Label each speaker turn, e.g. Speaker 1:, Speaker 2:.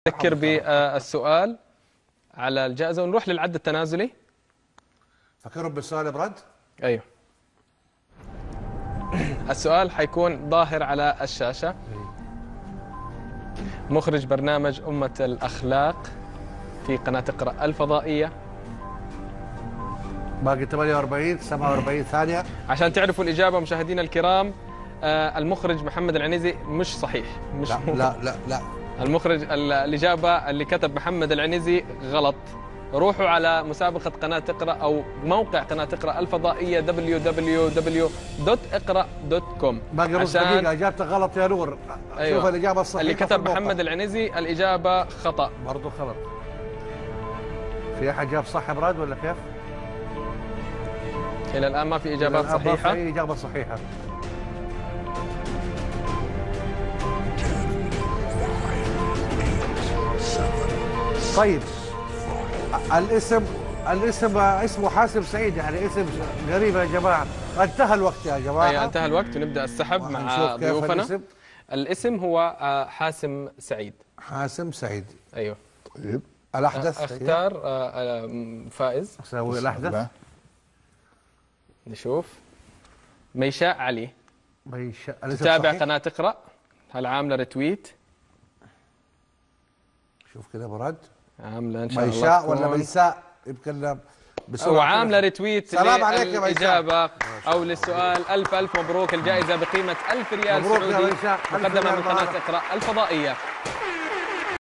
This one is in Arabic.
Speaker 1: فكر بالسؤال على الجائزة ونروح للعد التنازلي.
Speaker 2: فكروا بالسؤال برد.
Speaker 1: ايوه السؤال حيكون ظاهر على الشاشة. مخرج برنامج أمة الأخلاق في قناة اقرأ الفضائية.
Speaker 2: باقي 48 47 ثانية
Speaker 1: عشان تعرفوا الإجابة مشاهدينا الكرام، المخرج محمد العنزي مش صحيح. مش
Speaker 2: لا
Speaker 1: المخرج الإجابة اللي كتب محمد العنزي غلط. روحوا على مسابقة قناة اقرأ أو موقع قناة اقرأ الفضائية www.اقرأ.com.
Speaker 2: باقي نص دقيقة. إجابتك غلط يا نور.
Speaker 1: أيوة.
Speaker 2: شوف الإجابة الصحيحة
Speaker 1: اللي كتب محمد العنزي الإجابة خطأ.
Speaker 2: برضو خلط. في أحد جاب صح براد ولا كيف؟
Speaker 1: إلى الآن ما في إجابات صحيحة.
Speaker 2: في إجابة صحيحة. طيب الاسم اسمه حاسم سعيد، يعني اسم غريب يا جماعة. انتهى الوقت يا جماعة.
Speaker 1: أيوة انتهى الوقت ونبدأ السحب مع ضيوفنا. الاسم هو حاسم سعيد.
Speaker 2: حاسم سعيد.
Speaker 1: أيوه.
Speaker 2: طيب الأحدث
Speaker 1: اختار فائز.
Speaker 2: أسوي الأحدث.
Speaker 1: نشوف. ميشاء علي.
Speaker 2: ميشاء
Speaker 1: تتابع قناة اقرأ. هل عاملة ريتويت؟
Speaker 2: شوف كذا برد.
Speaker 1: عاملة إن شاء الله.
Speaker 2: ميشاء ولا ميساء يتكلم بسرعة.
Speaker 1: وعاملة ريتويت.
Speaker 2: سلام عليك يا
Speaker 1: الإجابة أو للسؤال. ألف مبروك. الجائزة بقيمة 1000 ريال سعودي مقدمة من قناة اقرأ الفضائية.